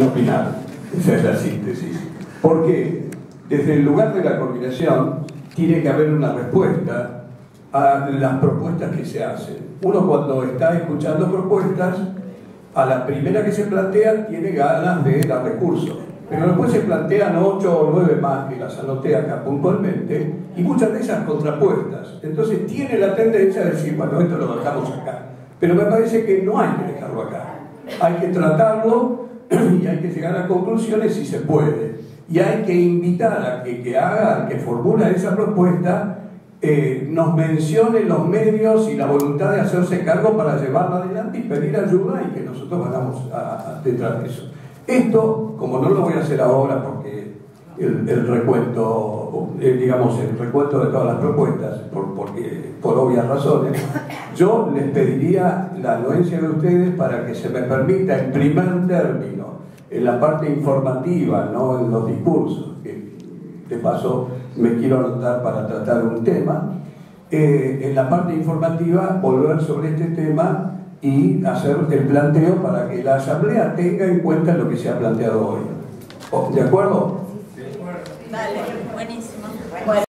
opinar. Esa es la síntesis. Porque desde el lugar de la coordinación tiene que haber una respuesta a las propuestas que se hacen. Uno, cuando está escuchando propuestas, a la primera que se plantea tiene ganas de dar recursos, pero después se plantean 8 o 9 más, que las anoté acá puntualmente, y muchas de esas contrapuestas. Entonces tiene la tendencia a decir, bueno, esto lo dejamos acá, pero me parece que no hay que dejarlo acá, hay que tratarlo y hay que llegar a conclusiones si se puede, y hay que invitar a que haga, que formula esa propuesta, nos mencione los medios y la voluntad de hacerse cargo para llevarla adelante y pedir ayuda, y que nosotros vayamos detrás de eso. Esto, como no lo voy a hacer ahora porque el recuento, digamos, el recuento de todas las propuestas, por obvias razones, yo les pediría la anuencia de ustedes para que se me permita, en primer término, en la parte informativa, no en los discursos, que de paso me quiero anotar para tratar un tema, en la parte informativa volver sobre este tema y hacer el planteo para que la Asamblea tenga en cuenta lo que se ha planteado hoy. ¿De acuerdo? De acuerdo. Dale, buenísimo. Bueno.